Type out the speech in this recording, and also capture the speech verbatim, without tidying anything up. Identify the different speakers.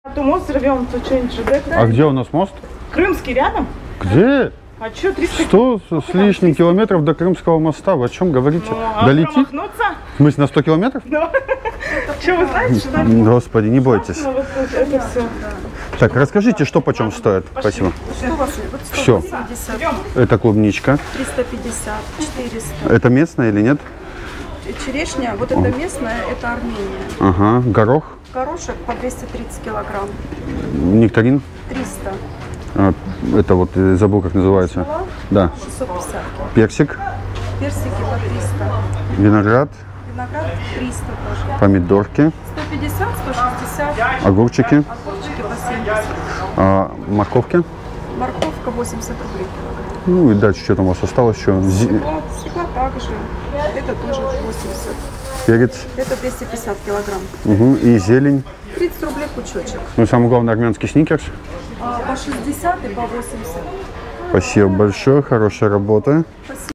Speaker 1: То мост рвем, то что-нибудь ЖД.
Speaker 2: А где у нас мост?
Speaker 1: Крымский рядом?
Speaker 2: Где?
Speaker 1: А что, триста?
Speaker 2: сто с лишним километров до Крымского моста. Вы о чем говорите?
Speaker 1: Ну, а
Speaker 2: долетит?
Speaker 1: промахнуться?
Speaker 2: В смысле, на сто километров?
Speaker 1: Ну. Что, вы знаете, что ли?
Speaker 2: Господи, не бойтесь.
Speaker 1: Ну, вот это все.
Speaker 2: Так, расскажите, что почем стоит. Спасибо.
Speaker 3: Что у вас? Вот
Speaker 2: Все.
Speaker 3: сто восемьдесят,
Speaker 2: Это клубничка.
Speaker 3: триста пятьдесят, четыреста.
Speaker 2: Это местная или нет?
Speaker 3: Черешня, вот это местная, это Армения.
Speaker 2: Ага. Горох.
Speaker 3: Горошек по двести тридцать килограмм.
Speaker 2: Нектарин.
Speaker 3: триста.
Speaker 2: А, это вот, э, забыл, как называется.
Speaker 3: Смола
Speaker 2: Да.
Speaker 3: шестьсот пятьдесят.
Speaker 2: Персик.
Speaker 3: Персики по триста.
Speaker 2: Виноград.
Speaker 3: Виноград триста тоже.
Speaker 2: Помидорки.
Speaker 3: сто пятьдесят, сто шестьдесят.
Speaker 2: Огурчики.
Speaker 3: Огурчики по семьдесят.
Speaker 2: А, морковки.
Speaker 3: Морковка восемьдесят рублей килограмм.
Speaker 2: Ну и дальше что там у вас осталось еще? Зи-
Speaker 3: Свекла, свекла также. Это тоже восемьдесят.
Speaker 2: Перец.
Speaker 3: Это двести пятьдесят килограмм.
Speaker 2: Угу. И зелень.
Speaker 3: тридцать рублей пучочек.
Speaker 2: Ну и самое главное, армянский сникерс.
Speaker 3: А, по шестьдесят и по восемьдесят.
Speaker 2: Спасибо большое, хорошая работа.